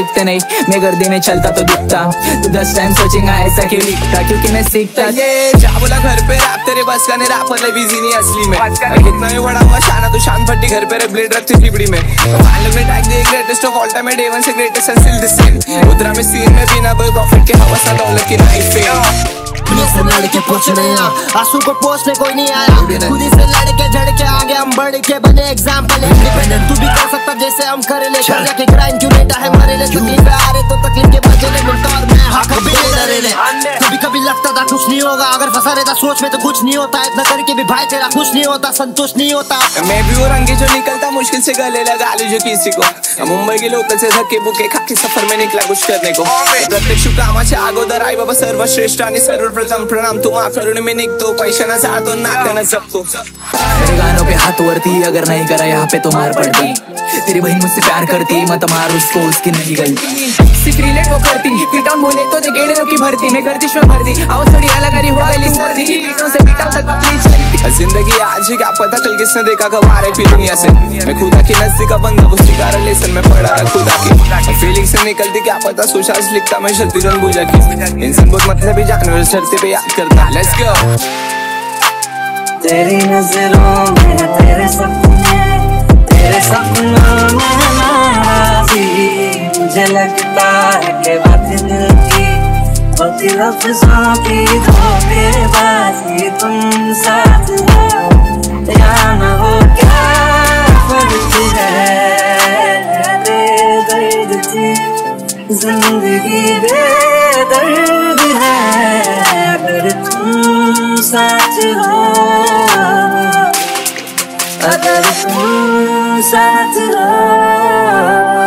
रुकते नहीं, मैं गर्दी में चलता तो दिखता। तू 10 टाइम सोचेगा ऐसा क्यों लिखता, क्योंकि मैं सीखता। ये क्या बोला घर पे रैप तेरे बस का नहीं, रैपर ले बिजी नहीं असली में। कितना ही बड़ा हुआ शाना तू शान फटी, घर पे ब्लेड रखती चिपड़ी में। फाइनल में tag the greatest of all time, day one से greatest and still the same. उतरा में सीन में बिना कोई प्रॉफिट के हवा सा डॉलर की नाइफ पे। खुद से लड़के पूछ रहे हैं, आंसू को पोछने कोई नहीं आया। खुद से लड़के झड़के आगे हम बढ़ के बने एग्जाम्पल। इंडिपेंडेंट तू भी कर सकता जैसे हम करे ले। कर जाके ग्राइंड क्यों लेटा है मरे ले। तकलीफ पे आ रहे तो तकलीफ के बजे ले मिलता और मैं हाँ कभी नहीं डरे ले। कभी कभी लगता था कुछ नहीं होगा, अगर फंसा रहता सोच में तो कुछ नहीं होता। इतना करके भी भाई तेरा कुछ नहीं होता, संतुष्ट नहीं होता। मैं भी वो रंगे जो निकलता मुश्किल से गले लगा ली जो किसी को। मुंबई के लोकल से धक्के बुके खा के सफर में निकला कुछ करने को। प्रत्येक शुभकामाचे अगोदर आई बाबा सर्वश्रेष्ठ आणि सर्वप्रथम प्रणाम। तुम करुण में निघतो, पैशाना जातो नात्याना जपतो। मेरे गानों पे हाथ वरती, अगर नहीं करा यहाँ पे तो मार पड़ती। तेरी बहन मुझसे प्यार करती, मत मार उसको, उसकी नहीं गलती। सिर्फ रिलेट वो करती, फिट ऑन बोले तो दे गेड़े की भरती। मैं गर्दिश में भरती, आवाज थोड़ी अलग करी हो गई सर्दी। पीठों से पीठा तक अपनी चलती। जिंदगी आज है क्या पता कल किसने देखा कबारे फिर दुनिया से। मैं खुदा की नजदीक बंदा वो सिखारा लेसन में पड़ा रहा खुदा की। फीलिंग से निकलती क्या पता सोचा लिखता मैं शक्ति रन बुझा की। इंसान बहुत मतलब जानवर चढ़ते पे याद करता। Let's go. तेरी नजरों में तेरे सपनों में नाराज़ी। मुझे लगता है कि बातें दिल की होती लफ्ज़ों की धोखेबाजी। तुम साथ हो या न हो क्या फर्क है। बेदर्द थी जिंदगी, बेदर्द है अगर तुम साथ हो। अगर तुम साथ हो।